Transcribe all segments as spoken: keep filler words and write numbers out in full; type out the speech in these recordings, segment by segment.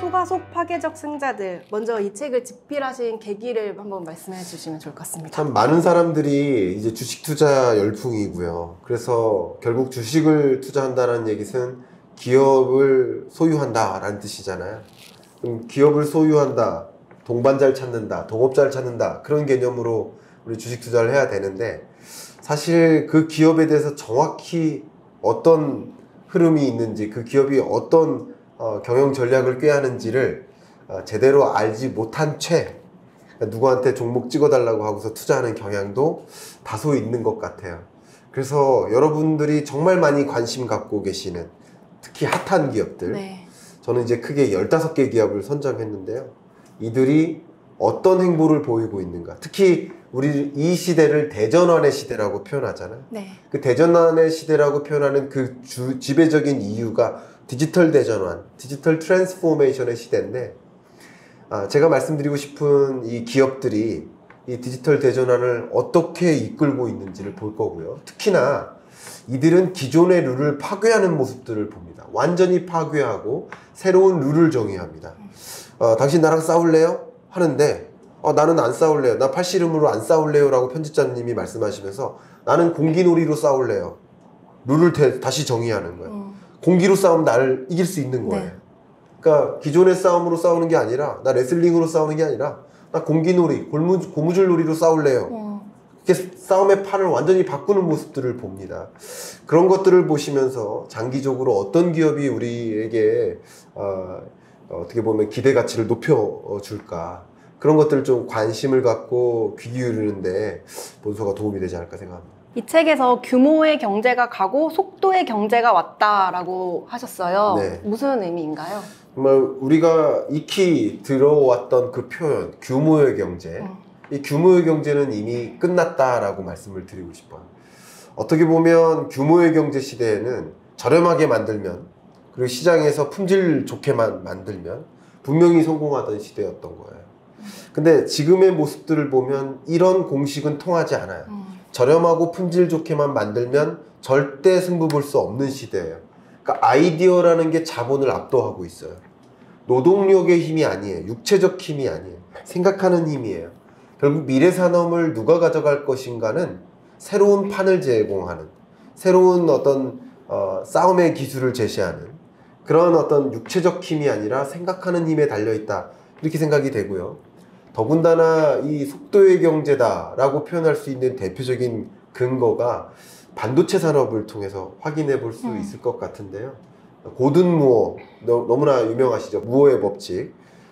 초과속 파괴적 승자들, 먼저 이 책을 집필하신 계기를 한번 말씀해 주시면 좋을 것 같습니다. 참 많은 사람들이 이제 주식 투자 열풍이고요. 그래서 결국 주식을 투자한다는 얘기는 기업을 소유한다라는 뜻이잖아요. 그럼 기업을 소유한다, 동반자를 찾는다, 동업자를 찾는다, 그런 개념으로 우리 주식 투자를 해야 되는데, 사실 그 기업에 대해서 정확히 어떤 흐름이 있는지, 그 기업이 어떤 어, 경영 전략을 꾀하는지를 어, 제대로 알지 못한 채 누구한테 종목 찍어달라고 하고서 투자하는 경향도 다소 있는 것 같아요. 그래서 여러분들이 정말 많이 관심 갖고 계시는 특히 핫한 기업들, 네. 저는 이제 크게 열다섯 개 기업을 선정했는데요. 이들이 어떤 행보를 보이고 있는가, 특히 우리 이 시대를 대전환의 시대라고 표현하잖아요. 네. 그 대전환의 시대라고 표현하는 그 주, 지배적인 이유가 디지털 대전환, 디지털 트랜스포메이션의 시대인데, 아, 제가 말씀드리고 싶은 이 기업들이 이 디지털 대전환을 어떻게 이끌고 있는지를 볼 거고요. 특히나 이들은 기존의 룰을 파괴하는 모습들을 봅니다. 완전히 파괴하고 새로운 룰을 정의합니다. 어, 당신 나랑 싸울래요? 하는데 어, 나는 안 싸울래요. 나 팔씨름으로 안 싸울래요 라고 편집자님이 말씀하시면서 나는 공기놀이로 싸울래요. 룰을 대, 다시 정의하는 거예요. 음. 공기로 싸우면 나를 이길 수 있는 거예요. 네. 그러니까 기존의 싸움으로 싸우는 게 아니라, 나 레슬링으로 싸우는 게 아니라 나 공기놀이, 골무, 고무줄놀이로 싸울래요. 음. 이렇게 싸움의 판을 완전히 바꾸는 모습들을 봅니다. 그런 것들을 보시면서 장기적으로 어떤 기업이 우리에게 어, 어떻게 보면 기대 가치를 높여줄까, 그런 것들을 좀 관심을 갖고 귀 기울이는데 본서가 도움이 되지 않을까 생각합니다. 이 책에서 규모의 경제가 가고 속도의 경제가 왔다라고 하셨어요. 네. 무슨 의미인가요? 정말 우리가 익히 들어왔던 그 표현, 규모의 경제, 음. 이 규모의 경제는 이미 끝났다라고 말씀을 드리고 싶어요. 어떻게 보면 규모의 경제 시대에는 저렴하게 만들면, 그리고 시장에서 품질 좋게만 만들면 분명히 성공하던 시대였던 거예요. 근데 지금의 모습들을 보면 이런 공식은 통하지 않아요. 음. 저렴하고 품질 좋게만 만들면 절대 승부 볼 수 없는 시대예요. 그러니까 아이디어라는 게 자본을 압도하고 있어요. 노동력의 힘이 아니에요. 육체적 힘이 아니에요. 생각하는 힘이에요. 결국 미래 산업을 누가 가져갈 것인가는 새로운 판을 제공하는, 새로운 어떤 어, 싸움의 기술을 제시하는 그런 어떤 육체적 힘이 아니라 생각하는 힘에 달려있다, 이렇게 생각이 되고요. 더군다나 이 속도의 경제다라고 표현할 수 있는 대표적인 근거가 반도체 산업을 통해서 확인해 볼 수 음. 있을 것 같은데요. 고든 무어, 너무나 유명하시죠? 무어의 법칙.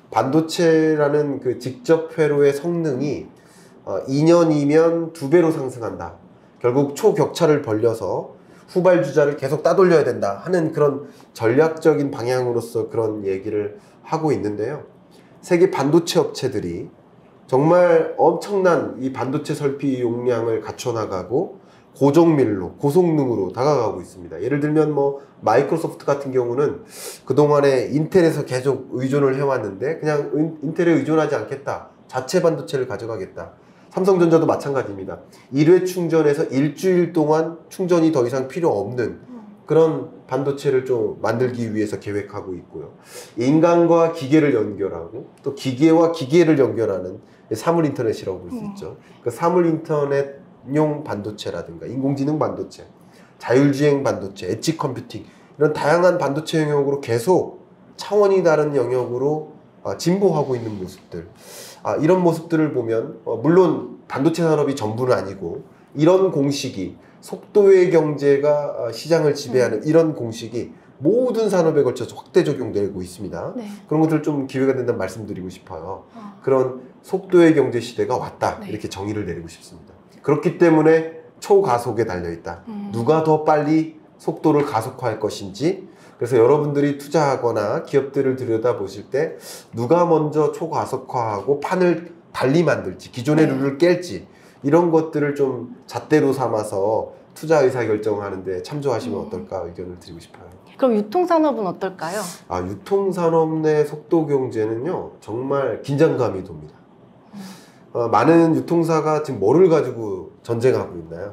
반도체라는 그 직접 회로의 성능이 이 년이면 두 배로 상승한다. 결국 초격차를 벌려서 후발주자를 계속 따돌려야 된다 하는 그런 전략적인 방향으로서 그런 얘기를 하고 있는데요. 세계 반도체 업체들이 정말 엄청난 이 반도체 설비 용량을 갖춰나가고 고정밀로, 고성능으로 다가가고 있습니다. 예를 들면 뭐 마이크로소프트 같은 경우는 그동안에 인텔에서 계속 의존을 해왔는데 그냥 인텔에 의존하지 않겠다, 자체 반도체를 가져가겠다. 삼성전자도 마찬가지입니다. 일 회 충전에서 일주일 동안 충전이 더 이상 필요 없는 그런 반도체를 좀 만들기 위해서 계획하고 있고요. 인간과 기계를 연결하고 또 기계와 기계를 연결하는 사물 인터넷이라고 볼 수 있죠. 그 사물 인터넷용 반도체라든가 인공지능 반도체, 자율주행 반도체, 엣지 컴퓨팅, 이런 다양한 반도체 영역으로 계속 차원이 다른 영역으로 진보하고 있는 모습들, 아, 이런 모습들을 보면 어, 물론 반도체 산업이 전부는 아니고 이런 공식이, 속도의 경제가 시장을 지배하는 음. 이런 공식이 모든 산업에 걸쳐서 확대 적용되고 있습니다. 네. 그런 것들 좀 기회가 된다면 말씀드리고 싶어요. 어. 그런 속도의 경제 시대가 왔다, 네. 이렇게 정의를 내리고 싶습니다. 그렇기 때문에 초가속에 달려있다. 음. 누가 더 빨리 속도를 가속화할 것인지, 그래서 여러분들이 투자하거나 기업들을 들여다보실 때 누가 먼저 초가속화하고 판을 달리 만들지, 기존의 네. 룰을 깰지, 이런 것들을 좀 잣대로 삼아서 투자 의사결정하는데 참조하시면 음. 어떨까 의견을 드리고 싶어요. 그럼 유통산업은 어떨까요? 아, 유통산업 내 속도 경제는요, 정말 긴장감이 돕니다. 음. 어, 많은 유통사가 지금 뭐를 가지고 전쟁하고 있나요?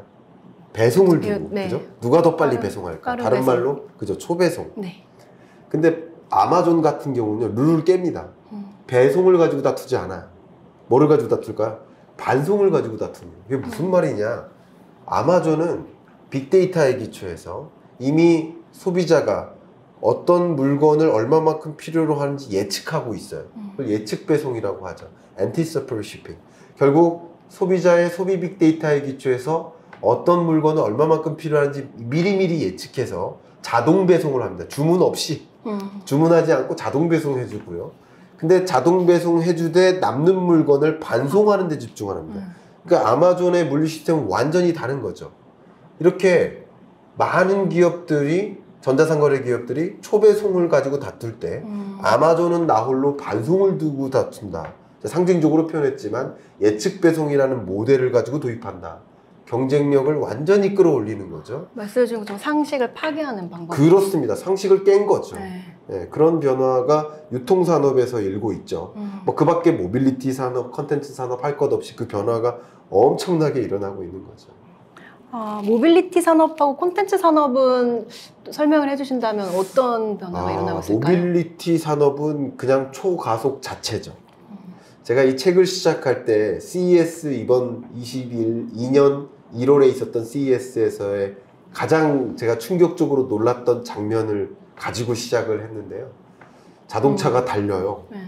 배송을 두고, 네. 그죠? 누가 더 빨리 빠른, 배송할까? 다른 배송. 말로, 그죠? 초배송. 네. 근데 아마존 같은 경우는 룰을 깹니다. 음. 배송을 가지고 다투지 않아요. 뭐를 가지고 다툴까요? 반송을 가지고 다툽니다. 이게 무슨 말이냐? 아마존은 빅데이터에 기초해서 이미 소비자가 어떤 물건을 얼마만큼 필요로 하는지 예측하고 있어요. 그걸 예측 배송이라고 하죠. Anticipated shipping. 결국 소비자의 소비 빅데이터에 기초해서 어떤 물건을 얼마만큼 필요한지 미리미리 예측해서 자동 배송을 합니다. 주문 없이. 음. 주문하지 않고 자동 배송해주고요. 근데 자동 배송해주되 남는 물건을 반송하는 데 집중합니다. 음. 그러니까 아마존의 물류 시스템은 완전히 다른 거죠. 이렇게 많은 기업들이, 전자상거래 기업들이 초배송을 가지고 다툴 때 음. 아마존은 나홀로 반송을 두고 다툰다. 상징적으로 표현했지만 예측 배송이라는 모델을 가지고 도입한다. 경쟁력을 완전히 끌어올리는 거죠. 말씀해 주신 것처럼 상식을 파괴하는 방법. 그렇습니다. 상식을 깬 거죠. 네. 네, 그런 변화가 유통산업에서 일고 있죠. 음. 뭐 그 밖에 모빌리티 산업, 컨텐츠 산업 할 것 없이 그 변화가 엄청나게 일어나고 있는 거죠. 아, 모빌리티 산업하고 콘텐츠 산업은 설명을 해주신다면 어떤 변화가 아, 일어나고 있을까요? 모빌리티 산업은 그냥 초가속 자체죠. 음. 제가 이 책을 시작할 때 씨이에스 이번 이십이 년 일월에 있었던 씨이에스에서의 가장 제가 충격적으로 놀랐던 장면을 가지고 시작을 했는데요. 자동차가 음. 달려요. 네.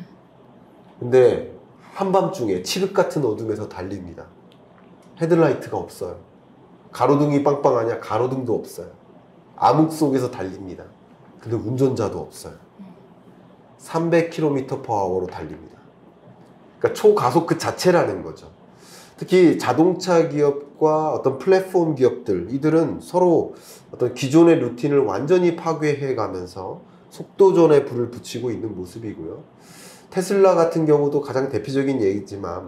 근데 한밤중에 칠흑 같은 어둠에서 달립니다. 헤드라이트가 없어요. 가로등이 빵빵하냐? 가로등도 없어요. 암흑 속에서 달립니다. 근데 운전자도 없어요. 삼백 킬로미터 퍼 아워로 달립니다. 그러니까 초가속 그 자체라는 거죠. 특히 자동차 기업과 어떤 플랫폼 기업들, 이들은 서로 어떤 기존의 루틴을 완전히 파괴해 가면서 속도전에 불을 붙이고 있는 모습이고요. 테슬라 같은 경우도 가장 대표적인 예이지만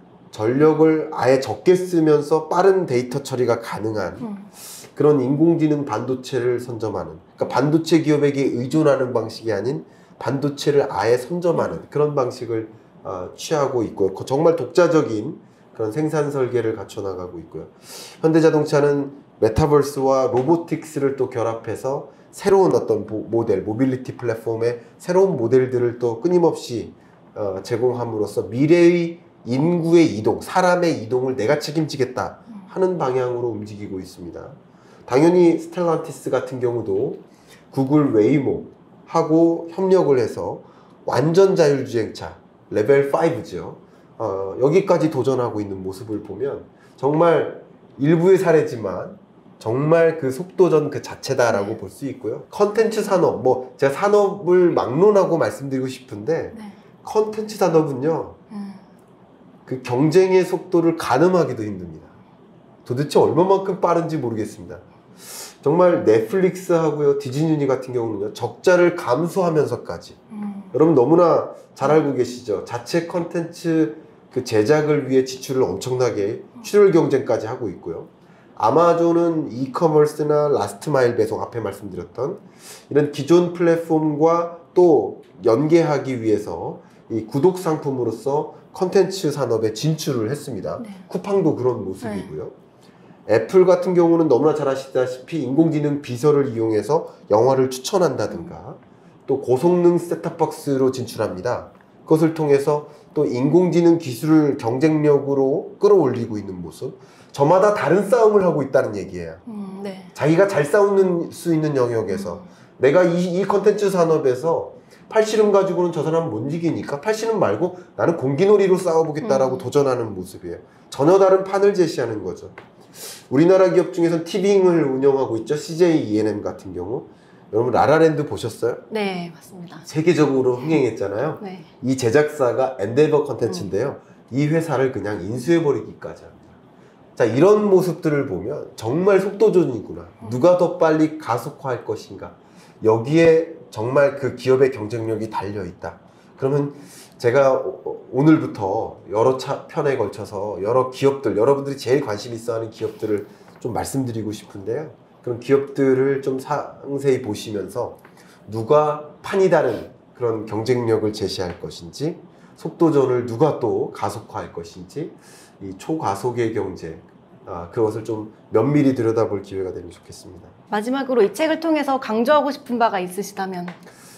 전력을 아예 적게 쓰면서 빠른 데이터 처리가 가능한 음. 그런 인공지능 반도체를 선점하는, 그러니까 반도체 기업에게 의존하는 방식이 아닌 반도체를 아예 선점하는 음. 그런 방식을 어, 취하고 있고요. 정말 독자적인 그런 생산 설계를 갖춰 나가고 있고요. 현대자동차는 메타버스와 로보틱스를 또 결합해서 새로운 어떤 모델, 모빌리티 플랫폼의 새로운 모델들을 또 끊임없이 어, 제공함으로써 미래의 인구의 이동, 사람의 이동을 내가 책임지겠다 하는 방향으로 움직이고 있습니다. 당연히 스텔란티스 같은 경우도 구글 웨이모하고 협력을 해서 완전 자율주행차 레벨 오죠. 어, 여기까지 도전하고 있는 모습을 보면 정말 일부의 사례지만 정말 그 속도전 그 자체다라고 네. 볼 수 있고요. 컨텐츠 산업, 뭐 제가 산업을 막론하고 말씀드리고 싶은데 네. 컨텐츠 산업은요 음. 그 경쟁의 속도를 가늠하기도 힘듭니다. 도대체 얼마만큼 빠른지 모르겠습니다. 정말 넷플릭스하고요 디즈니 같은 경우는요 적자를 감수하면서까지 음. 여러분 너무나 잘 알고 계시죠. 자체 컨텐츠 그 제작을 위해 지출을 엄청나게 출혈 경쟁까지 하고 있고요. 아마존은 이커머스나 라스트 마일 배송, 앞에 말씀드렸던 이런 기존 플랫폼과 또 연계하기 위해서 이 구독 상품으로서 컨텐츠 산업에 진출을 했습니다. 네. 쿠팡도 그런 모습이고요. 네. 애플 같은 경우는 너무나 잘 아시다시피 인공지능 비서를 이용해서 영화를 추천한다든가 또 고성능 셋탑박스로 진출합니다. 그것을 통해서 또 인공지능 기술을 경쟁력으로 끌어올리고 있는 모습, 저마다 다른 싸움을 하고 있다는 얘기예요. 음, 네. 자기가 잘 싸우는 수 있는 영역에서 음. 내가 이, 이 컨텐츠 산업에서 팔씨름 가지고는 저 사람은 못 이기니까 팔씨름 말고 나는 공기놀이로 싸워보겠다라고 음. 도전하는 모습이에요. 전혀 다른 판을 제시하는 거죠. 우리나라 기업 중에서는 티빙을 운영하고 있죠. 씨제이 이엔엠 같은 경우. 여러분 라라랜드 보셨어요? 네, 맞습니다. 세계적으로 흥행했잖아요. 네. 이 제작사가 엔데이버 컨텐츠인데요. 음. 이 회사를 그냥 인수해버리기까지 합니다. 자, 이런 모습들을 보면 정말 속도전이구나. 음. 누가 더 빨리 가속화할 것인가. 여기에 정말 그 기업의 경쟁력이 달려있다. 그러면 제가 오늘부터 여러 차 편에 걸쳐서 여러 기업들, 여러분들이 제일 관심 있어 하는 기업들을 좀 말씀드리고 싶은데요. 그런 기업들을 좀 상세히 보시면서 누가 판이 다른 그런 경쟁력을 제시할 것인지, 속도전을 누가 또 가속화할 것인지, 이 초가속의 경제, 아, 그것을 좀 면밀히 들여다볼 기회가 되면 좋겠습니다. 마지막으로 이 책을 통해서 강조하고 싶은 바가 있으시다면?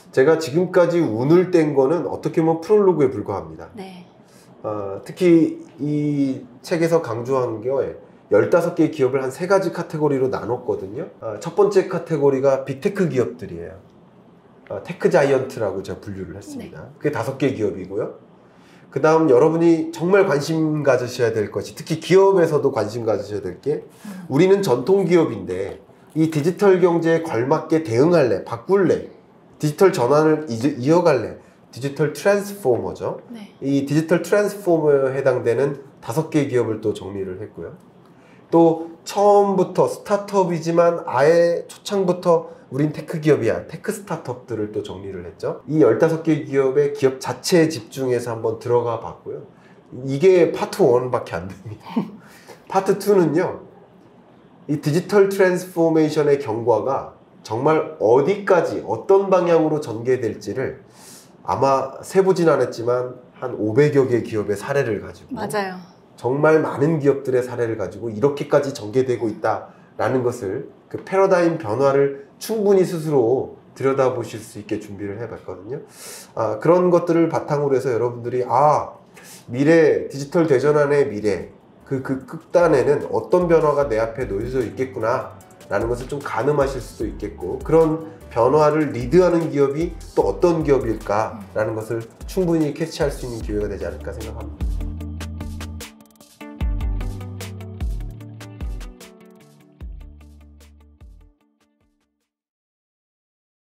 제가 지금까지 운을 뗀 거는 어떻게 보면 프롤로그에 불과합니다. 네. 어, 특히 이 책에서 강조한 게 열다섯 개의 기업을 한 세 가지 카테고리로 나눴거든요. 어, 첫 번째 카테고리가 빅테크 기업들이에요. 어, 테크 자이언트라고 제가 분류를 했습니다. 네. 그게 다섯 개의 기업이고요. 그 다음 여러분이 정말 관심 가지셔야 될 것이, 특히 기업에서도 관심 가지셔야 될 게, 우리는 전통 기업인데 이 디지털 경제에 걸맞게 대응할래, 바꿀래, 디지털 전환을 이어갈래, 디지털 트랜스포머죠. 네. 이 디지털 트랜스포머에 해당되는 다섯 개의 기업을 또 정리를 했고요. 또 처음부터 스타트업이지만 아예 초창부터 우린 테크 기업이야, 테크 스타트업들을 또 정리를 했죠. 이 열다섯 개 기업의 기업 자체에 집중해서 한번 들어가 봤고요. 이게 파트 일밖에 안 됩니다. 파트 이는요, 이 디지털 트랜스포메이션의 경과가 정말 어디까지 어떤 방향으로 전개될지를 아마 세보진 않았지만 한 오백여 개 기업의 사례를 가지고, 맞아요. 정말 많은 기업들의 사례를 가지고 이렇게까지 전개되고 있다라는 것을, 그 패러다임 변화를 충분히 스스로 들여다보실 수 있게 준비를 해봤거든요. 아, 그런 것들을 바탕으로 해서 여러분들이 아, 미래, 디지털 대전환의 미래, 그, 그 끝단에는 어떤 변화가 내 앞에 놓여져 있겠구나 라는 것을 좀 가늠하실 수도 있겠고, 그런 변화를 리드하는 기업이 또 어떤 기업일까 라는 것을 충분히 캐치할 수 있는 기회가 되지 않을까 생각합니다.